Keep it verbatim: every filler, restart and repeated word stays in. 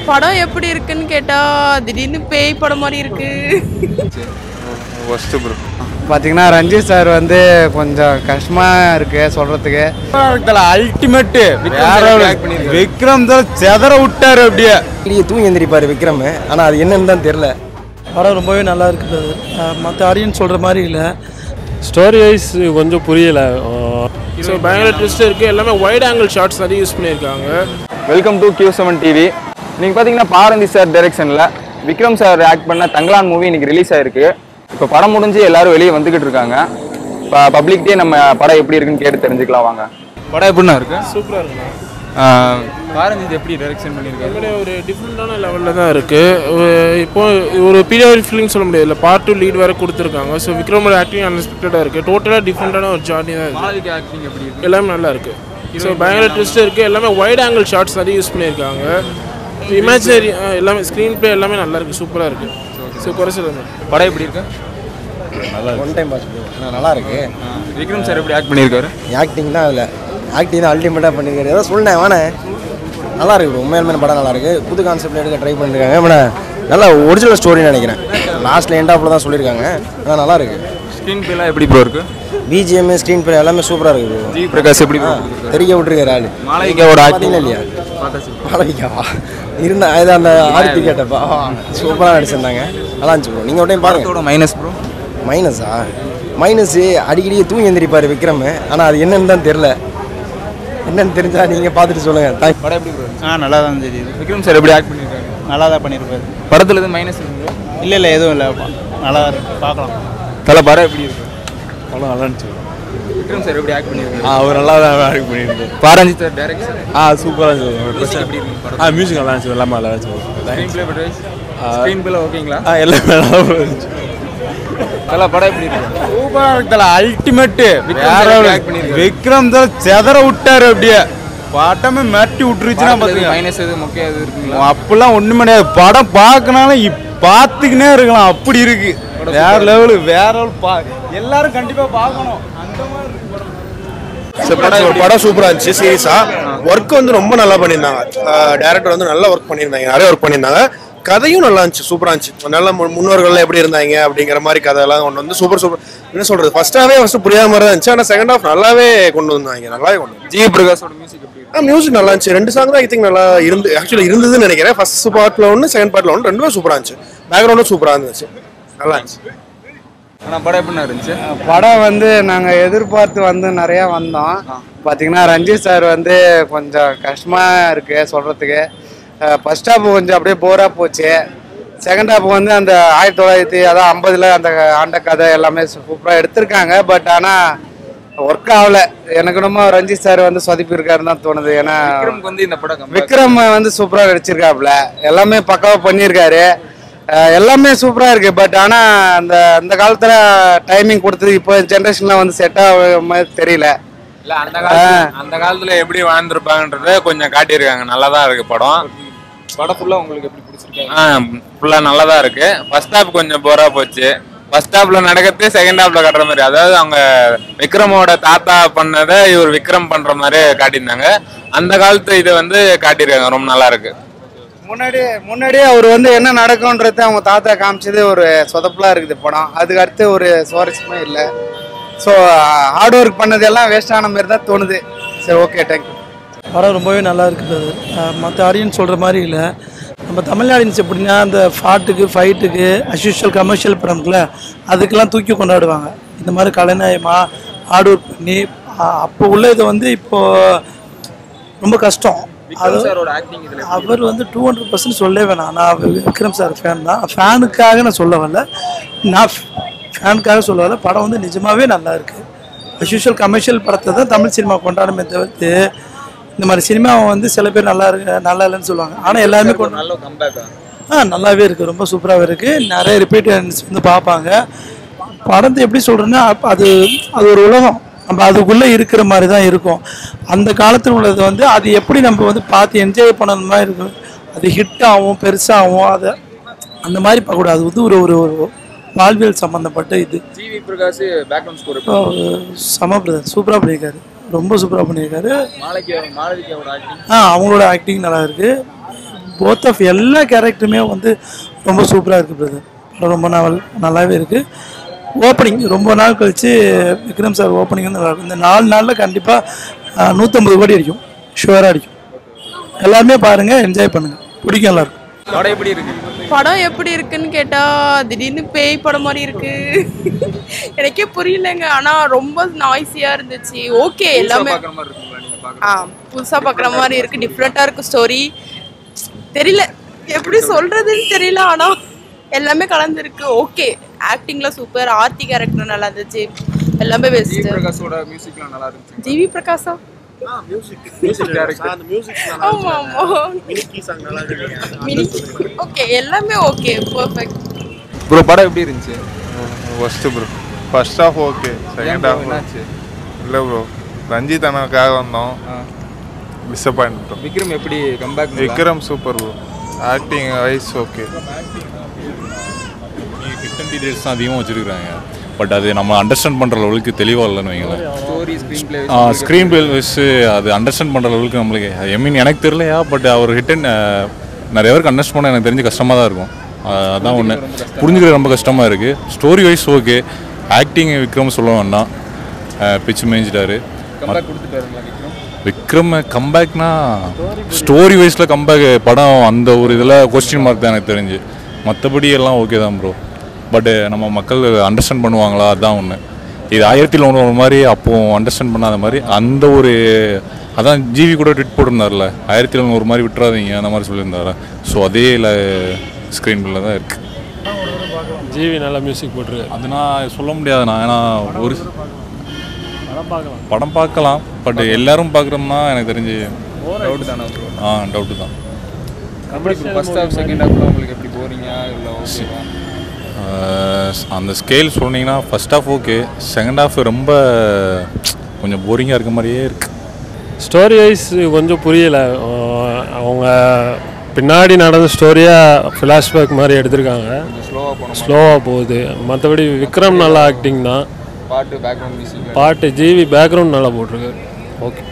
படம் எப்படி இருக்குன்னு கேட்டா திடீர்னு பேய் படம் மாதிரி இருக்கு. ஃபர்ஸ்ட் ப்ரோ பார்த்தீங்கன்னா ரஞ்சித் சார் வந்து கொஞ்சம் கஷ்டமாக இருக்கு சொல்கிறதுக்கு. அல்டிமேட் விக்ரம் தான் செதற விட்டாரு. அப்படியே வெளியே தூங்கி எந்திரிப்பார் விக்ரம். ஆனால் அது என்னன்னு தான் தெரில. படம் ரொம்பவே நல்லா இருக்குது. மற்ற ஆடியன்ஸ் சொல்கிற மாதிரி இல்லை. ஸ்டோரி வைஸ் கொஞ்சம் புரியலை. ஸோ பயங்கர ட்விஸ்ட் இருக்குது. எல்லாமே வைட் ஆங்கிள் ஷாட்ஸ் நிறைய யூஸ் பண்ணியிருக்காங்க. Welcome to Q seven TV. நீங்கள் பார்த்தீங்கன்னா பாரந்தி சார் டைரக்ஷனில் விக்ரம் சார் ஆக்ட் பண்ண தங்கலான் மூவி இன்னைக்கு ரிலீஸ் ஆயிருக்கு. இப்போ படம் முடிஞ்சு எல்லாரும் வெளியே வந்துக்கிட்டு இருக்காங்க. இப்போ பப்ளிக்டே நம்ம படம் எப்படி இருக்குன்னு கேட்டு தெரிஞ்சுக்கலாம் வாங்க. படம் எப்படின்னா இருக்கு? சூப்பராக இருக்குண்ணா. பாரந்தி எப்படி டைரக்ஷன் பண்ணியிருக்காங்க? ஒரு டிஃப்ரெண்டான லெவலில் தான் இருக்குது. இப்போ ஒரு பீரியட் ஃபிலிம் சொல்ல முடியாது. இல்லை பார்ட் டூ லீட் வேறு கொடுத்துருக்காங்க. ஸோ விக்ரமோட ஆக்டிங் அன்எக்ஸ்பெக்டடாக இருக்குது. டோட்டலாக டிஃப்ரெண்டான ஒரு ஜார்னி தான் இருக்குது. ஆக்டிங் எப்படி இருக்கு? எல்லாமே நல்லா இருக்குது. ஸோ பயங்கர ட்விஸ்ட் இருக்குது. எல்லாமே வைட் ஆங்கிள் ஷாட்ஸ் நிறைய யூஸ் பண்ணியிருக்காங்க. இமேஜினரி எல்லாமே ஸ்க்ரீன் பிளே எல்லாமே நல்லா இருக்குது. சூப்பராக இருக்குது. ஸோ குறை சொல்லுங்க. படம் எப்படி இருக்கு? நல்லா ஒன் டைம் பாஸ் நல்லா இருக்கு. விக்ரம் சார் எப்படி ஆக்ட் பண்ணியிருக்காரு? ஆக்டிங் தான் இல்லை. ஆக்டிங் தான் அல்டிமேட்டாக பண்ணியிருக்காரு. ஏதோ சொன்னேன் வானே நல்லா இருக்குது. உண்மையாலுமே படம் நல்லா இருக்குது. புது கான்செப்ட் எடுக்க ட்ரை பண்ணியிருக்காங்க. ஆனால் நல்லா ஒரிஜினல் ஸ்டோரின்னு நினைக்கிறேன். லாஸ்ட்டில் எண்ட் ஆஃபில் தான் சொல்லியிருக்காங்க. ஆனால் நல்லா இருக்குது. ஸ்க்ரீன் பிளேலாம் எப்படி ப்ரோ இருக்கு? பிஜிஎம் ஸ்க்ரீன் பிளே எல்லாமே சூப்பராக இருக்குது. ஜி பிரகாஷ் எப்படி தெரிய விட்டுருக்காரு ஆள். மாளவிகாவோட ஆக்டிங் இல்லையா? மாளவிகாவா இருந்தா அது அந்த ஆர்த்தி கேட்டப்பா சூப்பராக நடிச்சிருந்தாங்க. நல்லா இருந்துச்சு ப்ரோ. நீங்கள் ஒரு டைம் பாருங்க. Minus bro மைனஸா? மைனஸு அடிக்கடி தூங்கி எந்திரிப்பார் விக்ரம். ஆனால் அது என்னன்னு தான் தெரில. என்னன்னு தெரிஞ்சா நீங்கள் பார்த்துட்டு சொல்லுங்கள். படம் எப்படி ப்ரோ? ஆ நல்லா தான் தெரியுது. விக்ரம் சார் எப்படி ஆக்ட் பண்ணியிருக்காங்க? நல்லா தான் பண்ணியிருப்பாரு. படத்தில் எதுவும் மைனஸ் இருக்குங்களா? இல்லை இல்லை எதுவும் இல்லை. நல்லா தான் இருக்கு. பார்க்கலாம். தலை படம் எப்படி இருக்கு? படம் நல்லா இருந்துச்சு. விக்ரம் சார் எப்படி ஆக்ட் பண்ணியிருக்காரு? ஆ அவர் நல்லா தான் ஆக்ட் பண்ணியிருக்காரு. பாரஞ்சி சார் டைரக்ஷன் ஆ சூப்பராக இருந்துச்சு. எப்படி இருக்கு? ஆ மியூசிக் நல்லா இருந்துச்சு. எல்லாமே நல்லா இருந்துச்சு. Screenplay but screenplay ஓகேங்களா? ஆ எல்லாமே நல்லா இருந்துச்சு. தலை படம் எப்படி இருக்கு? சூப்பராக இருக்கு. தலை அல்டிமேட் விக்ரம் தான் செதற விட்டாரு. அப்படியே படமே மிரட்டி விட்டுருச்சுன்னா பார்த்துங்க. மைனஸ் எதுவும் முக்கியம் எதுவும் இருக்குங்களா? அப்பெல்லாம் ஒன்றும் கிடையாது. படம் பார்க்கனாலும் பார்த்துக்கினே இருக்கலாம். அப்படி இருக்கு. வேற லெவலு வேற லெவல் பா எல்லாரும் கண்டிப்பாக பார்க்கணும். அந்த மாதிரி படம் சூப்பராக இருந்துச்சு. சீரியஸா ஒர்க் வந்து ரொம்ப நல்லா பண்ணியிருந்தாங்க. டைரக்டர் வந்து நல்லா ஒர்க் பண்ணியிருந்தாங்க. நிறைய ஒர்க் பண்ணியிருந்தாங்க. கதையும் நல்லா இருந்துச்சு. சூப்பராக இருந்துச்சு. நல்ல முன்னோர்கள்லாம் எப்படி இருந்தாங்க அப்படிங்கிற மாதிரி கதையெல்லாம் கொண்டு வந்து சூப்பர் சூப்பர். என்ன சொல்றது, ஃபர்ஸ்ட் ஹாஃபே ஃபர்ஸ்ட் புரியாத மாதிரி தான் இருந்துச்சு. ஆனால் செகண்ட் ஹாஃப் நல்லாவே கொண்டு வந்தாங்க. நல்லாவே கொண்டு வந்து ஜி பிரகாஷோட மியூசிக் எப்படி? ஆ மியூசிக் நல்லா இருந்துச்சு. ரெண்டு சாங் தான் ஐ திங்க் நல்லா இருந்து ஆக்சுவலி இருந்ததுன்னு நினைக்கிறேன். ஃபர்ஸ்ட் பார்ட்டில் ஒன்று, செகண்ட் பார்ட்டில் ஒன்று, ரெண்டுமே சூப்பராக இருந்துச்சு. பேக்ரவுண்டும் சூப்பராக இருந்துச்சு. நல்லா இருந்துச்சு. ஆனால் படம் எப்படி இருந்துச்சு? படம் வந்து நாங்கள் எதிர்பார்த்து வந்து நிறையா வந்தோம். பார்த்தீங்கன்னா ரஞ்சித் சார் வந்து கொஞ்சம் கஷ்டமாக இருக்குது சொல்கிறதுக்கு. ஃபர்ஸ்ட் ஹாஃப் கொஞ்சம் அப்படியே போராக போச்சு. செகண்ட் ஹாஃப் வந்து அந்த ஆயிரத்தி தொள்ளாயிரத்தி அதான் ஐம்பதில் அந்த ஆண்ட கதை எல்லாமே சூப்பராக எடுத்திருக்காங்க. பட் ஆனால் ஒர்க் ஆகல. எனக்கு ரொம்ப ரஞ்சித் சார் வந்து சொதப்பிருக்காருன்னு தான் தோணுது. ஏன்னா வந்து இந்த படம் விக்ரம் வந்து சூப்பராக நடிச்சிருக்காப்புல. எல்லாமே பக்காவாக பண்ணியிருக்காரு. எல்லாமே சூப்பராக இருக்குது. பட் ஆனால் அந்த அந்த காலத்தில் டைமிங் கொடுத்தது இப்போ ஜென்ரேஷனில் வந்து செட் ஆக மாதிரி தெரியல. இல்லை அந்த காலத்தில் அந்த காலத்தில் எப்படி வாழ்ந்துருப்பாங்கன்றத கொஞ்சம் காட்டியிருக்காங்க. நல்லா தான் இருக்குது படம். படம் ஃபுல்லாக உங்களுக்கு எப்படி பிடிச்சிருக்கு? ஆ ஃபுல்லாக நல்லா தான் இருக்குது. ஃபர்ஸ்ட் ஹாஃப் கொஞ்சம் போராக போச்சு. ஃபர்ஸ்ட் ஹாஃப்ல நடக்கிறது செகண்ட் ஹாஃப்ல கட்டுற மாதிரி. அதாவது அவங்க விக்ரமோட தாத்தா பண்ணதை இவர் விக்ரம் பண்ற மாதிரி காட்டியிருந்தாங்க. அந்த காலத்து இதை வந்து காட்டியிருக்காங்க. ரொம்ப நல்லா இருக்கு. முன்னாடி முன்னாடியே அவர் வந்து என்ன நடக்கும்ன்றது அவங்க தாத்தா காமிச்சது ஒரு சொதப்பலாக இருக்குது படம். அதுக்கு அடுத்து ஒரு சுவாரஸ்யமே இல்லை. ஸோ ஹார்ட் ஒர்க் பண்ணது எல்லாம் வேஸ்டான மாதிரி தான் தோணுது. சரி, ஓகே, தேங்க்யூ. படம் ரொம்பவே நல்லா இருக்குது. மற்ற ஆடியன்ஸ் சொல்கிற மாதிரி இல்லை. நம்ம தமிழ் ஆடியன்ஸ் எப்படின்னா அந்த ஃபாட்டுக்கு ஃபைட்டுக்கு அஸ்யூஷுவல் கமர்ஷியல் படம்ல அதுக்கெல்லாம் தூக்கி கொண்டாடுவாங்க. இந்த மாதிரி கலைநயமாக ஹார்ட் ஒர்க் பண்ணி அப்போ உள்ள இதை வந்து இப்போது ரொம்ப கஷ்டம். அது அவர் வந்து டூ ஹண்ட்ரட் பர்சன்ட் சொல்லவே வேணாம். நான் விக்ரம் சார் ஃபேன் தான். ஃபேனுக்காக நான் சொல்ல வரல. நான் ஃபேனுக்காக சொல்ல வரல. படம் வந்து நிஜமாகவே நல்லா இருக்குது. அஸ்யூஷுவல் கமர்ஷியல் படத்தை தான் தமிழ் சினிமா கொண்டாடுமே தவிர்த்து இந்த மாதிரி சினிமாவை வந்து சில பேர் நல்லா இருக்கு நல்லா இல்லைன்னு சொல்லுவாங்க. ஆனால் எல்லாருமே ஆ நல்லாவே இருக்குது. ரொம்ப சூப்பராகவே இருக்குது. நிறைய ரிப்பீட்டர்ஸ் வந்து பார்ப்பாங்க. படத்தை எப்படி சொல்கிறேன்னா அது அது ஒரு உலகம். நம்ம அதுக்குள்ளே இருக்கிற மாதிரி தான் இருக்கும். அந்த காலத்தில் உள்ளது வந்து அது எப்படி நம்ம வந்து பார்த்து என்ஜாய் பண்ண மாதிரி இருக்கும். அது ஹிட் ஆகும், பெருசாகும். அதை அந்த மாதிரி பார்க்கக்கூடாது. அது வந்து ஒரு ஒரு ஒரு வாழ்வியல் சம்மந்தப்பட்ட இது. ஜிவி பிரகாஷ் பேக்ரவுண்ட் ஸ்கோர் சம பிரதர் சூப்பராக பண்ணியிருக்காரு. ரொம்ப சூப்பராக பண்ணியிருக்காரு. மாளவிகாவோட ஆக்டிங் ஆ அவங்களோட ஆக்டிங் நல்லா இருக்குது. போத் ஆஃப் எல்லா கேரக்டருமே வந்து ரொம்ப சூப்பராக இருக்குது பிரதர். படம் ரொம்ப நாள் நல்லாவே இருக்குது. ஓப்பனிங் ரொம்ப நாள் கழித்து விக்ரம் சார் ஓப்பனிங் வந்து நல்லாயிருக்கும். இந்த நாலு நாளில் கண்டிப்பாக நூற்றம்பது கோடி அடிக்கும், ஷுவராக அடிக்கும். எல்லாருமே பாருங்கள், என்ஜாய் பண்ணுங்கள், பிடிக்கும் எல்லாருக்கும். படம் எப்படி இருக்கு? படம் எப்படி இருக்குன்னு கேட்டா திடீர்னு பேய் படம் மாதிரி இருக்கு. எனக்கே புரியலங்க. ஆனா ரொம்ப நாய்ஸியா இருந்துச்சு. ஓகே எல்லாமே ஆ புதுசா பார்க்குற மாதிரி இருக்கு. டிஃப்ரெண்டா இருக்கு ஸ்டோரி. தெரியல எப்படி சொல்றதுன்னு தெரியல. ஆனா எல்லாமே கலந்துருக்கு. ஓகே ஆக்டிங்ல சூப்பர். ஆர்த்தி கேரக்டர் நல்லா இருந்துச்சு. எல்லாமே பெஸ்ட். பிரகாஷோட மியூசிக்லாம் நல்லா இருந்துச்சு. ஜிவி பிரகாஷா ஆமா ஆமா மினி ஓகே எல்லாமே ஓகே பெர்ஃபெக்ட். ப்ரோ படம் எப்படி இருந்துச்சு? First bro first half okay, second half என்னாச்சு? இல்லை ப்ரோ, ரஞ்சித் அண்ணனுக்காக வந்தோம், டிசப்பாயிண்ட். விக்ரம் எப்படி comeback? Vikram super bro, acting wise okay. Hidden details தான் அதிகமாக வச்சுருக்காங்க. பட் அது நம்ம அண்டர்ஸ்டாண்ட் பண்ணுற லெவலுக்கு தெளிவாக இல்லைன்னு வைங்களேன். Story screenplay screenplay வச்சு அது அண்டர்ஸ்டாண்ட் பண்ணுற லெவலுக்கு நம்மளுக்கு ஐ மீன் எனக்கு தெரியலையா, பட் அவர் ஹிட்டன் நிறைய பேருக்கு அண்டர்ஸ்டாண்ட் பண்ண எனக்கு தெரிஞ்சு கஷ்டமாக தான் இருக்கும். அதான் ஒன்று புரிஞ்சுக்கிறது ரொம்ப கஷ்டமாக இருக்குது. Story wise okay, acting Vikram சொல்ல வேண்டாம், பிச்சு மேய்ஞ்சிட்டாரு. விக்ரம் கம்பேக்னா ஸ்டோரி வைஸில் கம்பேக் படம் அந்த ஒரு இதில் கொஸ்டின் மார்க் தான் எனக்கு தெரிஞ்சு. மற்றபடி எல்லாம் ஓகே தான் ப்ரோ. பட்டு நம்ம மக்கள் அண்டர்ஸ்டாண்ட் பண்ணுவாங்களா, அதுதான் ஒன்று. இது ஆயிரத்தில் ஒன்று ஒரு மாதிரி அப்போது அண்டர்ஸ்டாண்ட் பண்ணாத மாதிரி அந்த ஒரு அதான் ஜிவி கூட ட்விட் போட்டிருந்தார்ல, ஆயிரத்தில் ஒன்று ஒரு மாதிரி விட்டுறாதீங்க அந்த மாதிரி சொல்லியிருந்தாரு. ஸோ அதே இல்லை ஸ்க்ரீன் பில்ல தான் இருக்குது. ஜிவி நல்லா மியூசிக் போட்டிருக்கு. அது நான் சொல்ல முடியாதுண்ணா. ஏன்னா ஒரு படம் பார்க்கலாம், பட் எல்லாரும் பார்க்குறோம்னா எனக்கு தெரிஞ்சு டவுட் தானே ப்ரோ? ஆ டவுட்டு தான். ஃபர்ஸ்ட் ஹாஃப் செகண்ட் ஹாஃப் உங்களுக்கு எப்படி போறீங்க இல்லை ஓகேவா? அந்த ஸ்கேல் சொன்னீங்கன்னா first half okay, second half ரொம்ப கொஞ்சம் போரிங்காக இருக்க மாதிரியே இருக்குது. ஸ்டோரி வைஸ் கொஞ்சம் புரியலை. அவங்க பின்னாடி நடந்த ஸ்டோரியாக ஃப்ளாஷ்பேக் மாதிரி எடுத்திருக்காங்க, ஸ்லோவாக போகணும், ஸ்லோவாக போகுது. மற்றபடி விக்ரம் நல்லா ஆக்டிங் தான். பாட்டு பேக்ரவுண்ட் மியூசிக் பாட்டு ஜிவி பேக்ரவுண்ட் நல்லா போட்டிருக்கு. ஓகே.